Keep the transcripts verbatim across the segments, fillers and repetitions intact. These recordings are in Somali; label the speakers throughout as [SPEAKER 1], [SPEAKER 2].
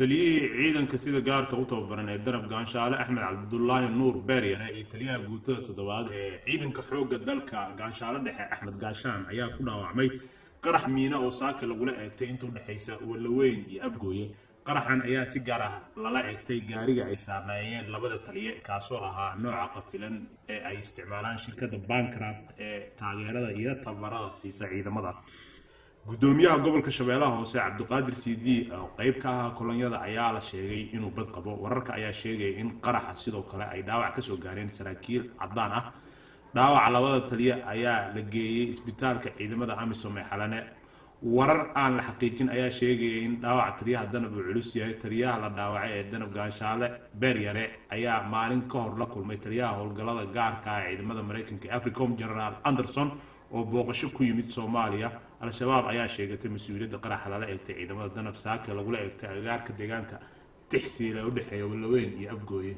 [SPEAKER 1] تليه عيدن كسيدة جارك أو توبرنا الدرب قانشالة أحمد عبد الله النور بارينا يتليها قوته تضباط عيدن كحوق الدلك قانشالة دحى أحمد قاشان أيها كلها وعمي قرح مينا وصاك اللي قلنا أكتي أنتم دحيسة ولا وين يأبقوي قرحان أيها سجارة لا أكتي جارية أي سامعين لبدا تليه كاسوها نوع قفلا أي استعمالان شركة بانكرافت تغييرها هي تبرع سيسا عيد مضى gudoomiyaha gobolka Shabeellaha Hoose Cabdiqaadir Siidi oo qayb ka ah kolonyada ayaa la sheegay inuu bad qabo wararka ayaa sheegay in qaraxa sidoo kale ay dhaawac ka soo gaareen saraakiil cadaan ah dhaawac labada taliye ayaa la geeyay isbitaalka ciidamada Amisom ee Xalane warar aan la xaqiijin ayaa sheegay in dhaawac taliyaha danab uu culus yahay taliyaha la dhaawacay ee danab Gaanshaale Beeryare ayaa maalin ka hor la kulmay taliyaha howlgallada gaarka ah ee ciidamada Mareykanka Africom General Anderson oo booqasho ku yimid Soomaaliya al-shabaab ayaa sheegatay mas'uuliyadda qaraxa lala eegtay ciidamada danab saaka lagu eegtay agaarka deegaanka tixsiil ee u dhaxeeya Walaweyn iyo Afgooye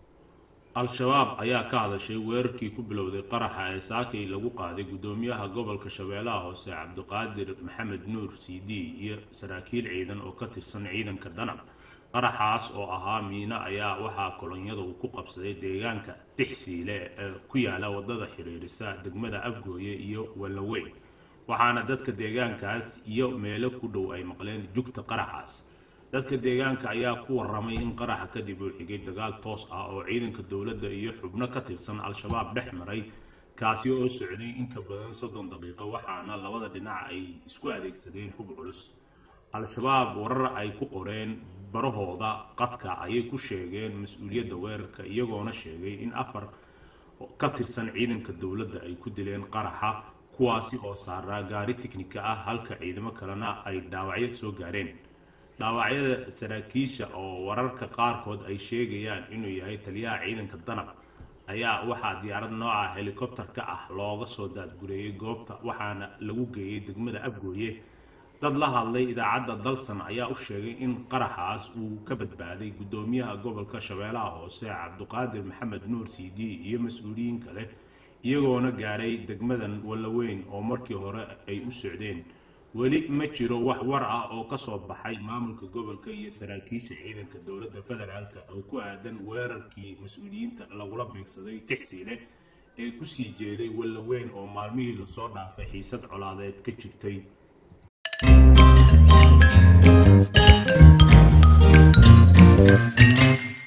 [SPEAKER 1] al-shabaab ayaa ka hadashay weerarkii ku bilowday qaraxa ee saaka lagu qaaday gudoomiyaha gobolka Shabeellaha Hoose Cabdiqaadir Maxamed Nuur Siidi iyo saraakiil ciidan oo ka tirsan ciidanka danab qaraxaas oo ahaa miina ayaa waxa kolonyada uu ku qabsaday deegaanka tixsiile ee ku yaala wadada xiriirisa degmada Afgooye iyo Walaweyn waxaana dadka deegaankaas iyo meelo ku dhow ay maqleen jugta qaraxaas dadka deegaanka ayaa ku waramay in qaraxa kadib uu xigay dagaal toos ah oo ciidanka dawladda iyo xubno ka tirsan al-shabaab dhex maray kaasi oo socday in ka badan soddon daqiiqo waxaana labada dhinac ay isku adeegsadeen hub culus al-shabaab warar ay ku qoreen barahooda qadka ayay ku sheegeen mas'uuliyadda weerarka iyagoona sheegay in afar ka tirsan ciidanka dawladda ay ku dileen qaraxa kuwaasi oo saaraa gaari tiknika ah halka ciidamo kalena ay dhaawacyo soo gaareen dhaawacyada saraakiisha oo wararka qaarkood ay sheegayaan inuu yahay taliyaha ciidanka danab ayaa waxaa diyaarad nooca helicopter-ka ah looga soo daadgureeyay goobta waxaana lagu geeyay degmada Afgooye dad la hadlay idaacadda dalsan ayaa u sheegay in qaraxaas uu ka badbaaday gudoomiyaha gobolka Shabeellaha Hoose Cabdiqaadir Maxamed Nuur Siidi iyo mas'uuliyiin kale iyagoona gaaray degmadan Walaweyn oo markii hore ay u socdeen wali ma jiro wax war ah oo ka soo baxay maamulka gobolka iyo saraakiisha ciidanka dawladda federaalka oo ku aadan weerarkii mas'uuliyiinta lagula beegsaday tixsiile ee ku sii jeeday Walaweyn oo maalmihii la soo dhaafay xiisad colaadeed ka jirtay Thank you.